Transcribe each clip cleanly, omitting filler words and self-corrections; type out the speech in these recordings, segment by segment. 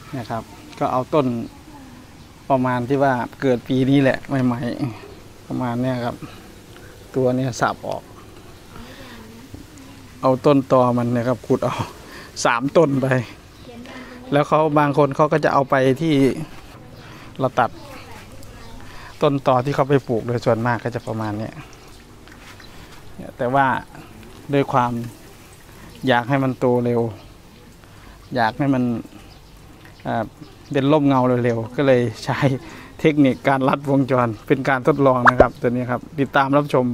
นะครับก็เอาต้นประมาณที่ว่าเกิดปีนี้แหละใหม่ๆประมาณเนี้ยครับตัวเนี้ยสับออกเอาต้นตอมันนะครับขุดเอา3 ต้นไปแล้วเขาบางคนเขาก็จะเอาไปที่เราตัดต้นตอที่เขาไปปลูกโดยส่วนมากก็จะประมาณนี้แต่ว่าด้วยความอยากให้มันโตเร็วอยากให้มันเป็นร่มเงาเร็วๆก็เลยใช้เทคนิคการลัดวงจรเป็นการทดลองนะครับตัวนี้ครับติดตามรับชม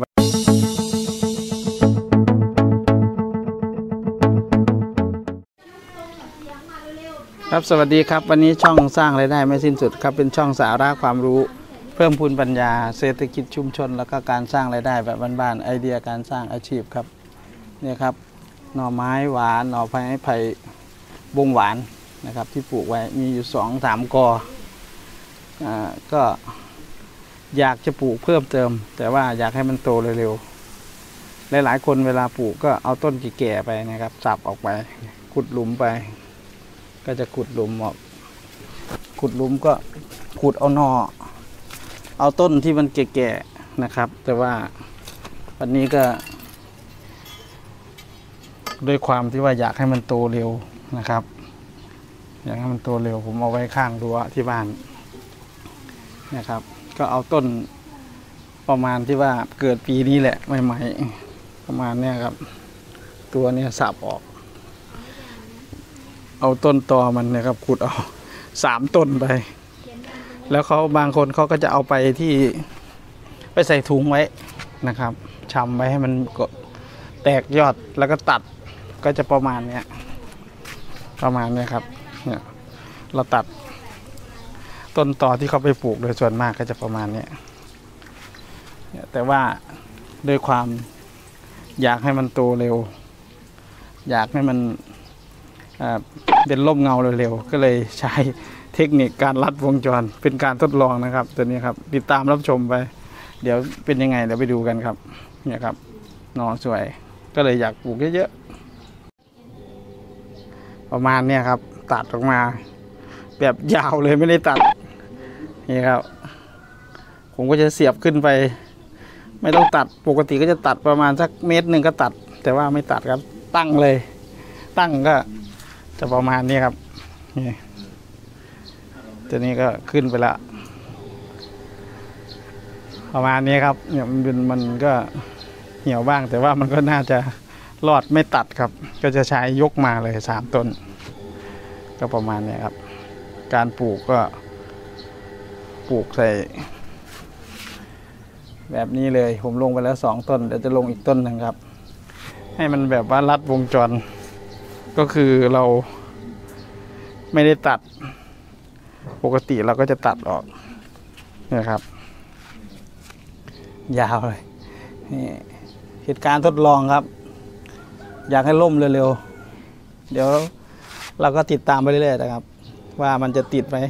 ครับสวัสดีครับวันนี้ช่องสร้างรายได้ไม่สิ้นสุดครับเป็นช่องสาระความรู้เพิ่มพูนปัญญาเศรษฐกิจชุมชนแล้วก็การสร้างรายได้แบบบ้านๆไอเดียการสร้างอาชีพครับนี่ครับหน่อไม้หวานหน่อไผ่บงหวานนะครับที่ปลูกไว้มีอยู่2-3 กอก็อยากจะปลูกเพิ่มเติมแต่ว่าอยากให้มันโตเร็วๆหลายๆคนเวลาปลูกก็เอาต้นแก่ๆไปนะครับสับออกไปขุดหลุมไปก็จะขุดหลุมออกขุดหลุมก็ขุดเอาหน่อเอาต้นที่มันแก่ๆนะครับแต่ว่าวันนี้ก็ด้วยความที่ว่าอยากให้มันโตเร็วนะครับอยากให้มันโตเร็วผมเอาไว้ข้างรั้วที่บ้านนะครับก็เอาต้นประมาณที่ว่าเกิดปีนี้แหละใหม่ๆประมาณนี้ครับตัวนี้สับออกเอาต้นตอมันนะครับขุดเอา3 ต้นไปแล้วเขาบางคนเขาก็จะเอาไปที่ไปใส่ถุงไว้นะครับชำไว้ให้มันแตกยอดแล้วก็ตัดก็จะประมาณนี้ครับเนี่ยเราตัดต้นตอที่เขาไปปลูกโดยส่วนมากก็จะประมาณนี้แต่ว่าด้วยความอยากให้มันโตเร็วอยากให้มันเป็นร่มเงาเร็วๆก็เลยใช้เทคนิคการลัดวงจรเป็นการทดลองนะครับตัวนี้ครับติดตามรับชมไปเดี๋ยวเป็นยังไงเดี๋ยวไปดูกันครับเนี่ยครับหน่อสวยก็เลยอยากปลูกเยอะๆประมาณนี้ครับตัดออกมาแบบยาวเลยไม่ได้ตัดนี่ครับผมก็จะเสียบขึ้นไปไม่ต้องตัดปกติก็จะตัดประมาณสัก1 เมตรก็ตัดแต่ว่าไม่ตัดครับตั้งเลยตั้งก็จะประมาณนี้ครับนี่ตัวนี้ก็ขึ้นไปละประมาณนี้ครับเนี่ยมันก็เหี่ยวบ้างแต่ว่ามันก็น่าจะรอดไม่ตัดครับก็จะใช้ยกมาเลย3 ต้นก็ประมาณนี้ครับการปลูกก็ปลูกใส่แบบนี้เลยผมลงไปแล้ว2 ต้นเดี๋ยวจะลงอีกต้นหนึ่งครับให้มันแบบว่าลัดวงจรก็คือเราไม่ได้ตัดปกติเราก็จะตัดออกนะครับยาวเลยนี่เหตุการณ์ทดลองครับอยากให้ล่มเร็วๆเดี๋ยวเราก็ติดตามไปเรื่อยๆนะครับว่ามันจะติดไหม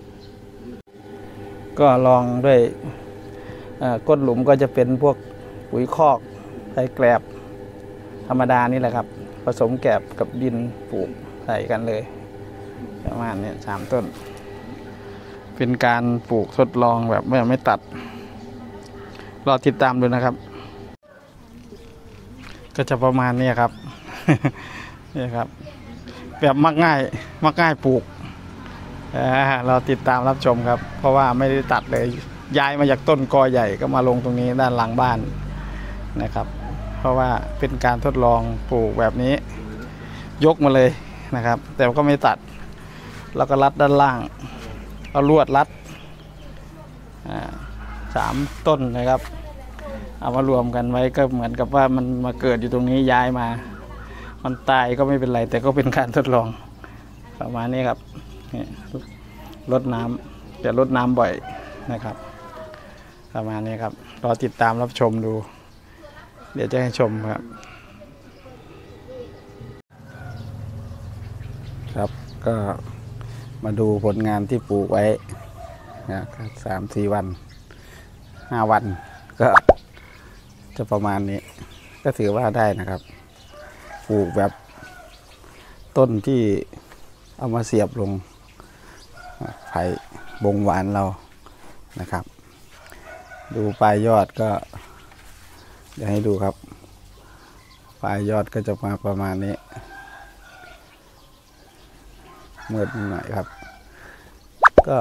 ก็ลองด้วยก้นหลุมก็จะเป็นพวกปุ๋ยคอกใส่แกลบธรรมดานี่แหละครับผสมแกลบกับดินปลูกใส่กันเลยประมาณนี้3 ต้นเป็นการปลูกทดลองแบบไม่ตัดรอติดตามดูนะครับก็จะประมาณนี้ครับ นี่ครับแบบมักง่ายปลูกเราติดตามรับชมครับเพราะว่าไม่ได้ตัดเลยย้ายมาจากต้นกอใหญ่ก็มาลงตรงนี้ด้านหลังบ้านนะครับเพราะว่าเป็นการทดลองปลูกแบบนี้ยกมาเลยนะครับแต่ก็ไม่ตัดแล้วก็รัดด้านล่างเอาลวดรัด3 ต้นนะครับเอามารวมกันไว้ก็เหมือนกับว่ามันมาเกิดอยู่ตรงนี้ย้ายมามันตายก็ไม่เป็นไรแต่ก็เป็นการทดลองประมาณนี้ครับรดน้ำจะรดน้ำบ่อยนะครับประมาณนี้ครับรอติดตามรับชมดูเดี๋ยวจะให้ชมครับก็มาดูผลงานที่ปลูกไว้นะ3-4 วัน5 วันก็จะประมาณนี้ก็ถือว่าได้นะครับปลูกแบบต้นที่เอามาเสียบลงไผ่บงหวานเรานะครับดูปลายยอดก็เดี๋ยวให้ดูครับปลายยอดก็จะมาประมาณนี้มืดหน่อยครับก็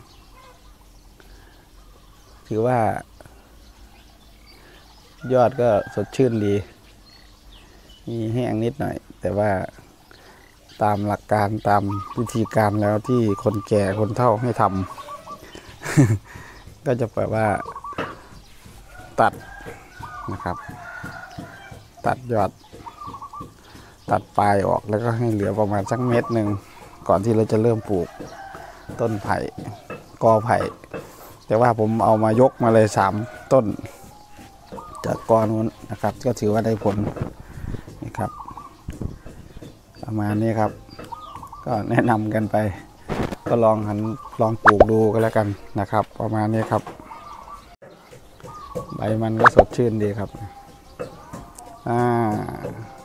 ถือว่ายอดก็สดชื่นดีมีแห้งนิดหน่อยแต่ว่าตามหลักการตามวิธีการแล้วที่คนแก่คนเฒ่าให้ทำ ก็จะแปลว่าตัดนะครับตัดยอดตัดปลายออกแล้วก็ให้เหลือประมาณสักเม็ดหนึ่งก่อนที่เราจะเริ่มปลูกต้นไผ่กอไผ่แต่ว่าผมเอามายกมาเลย3 ต้นจากกอนู้นนะครับก็ถือว่าได้ผลนะครับประมาณนี้ครับก็แนะนำกันไปก็ลองปลูกดูก็แล้วกันนะครับประมาณนี้ครับใบมันก็สดชื่นดีครับ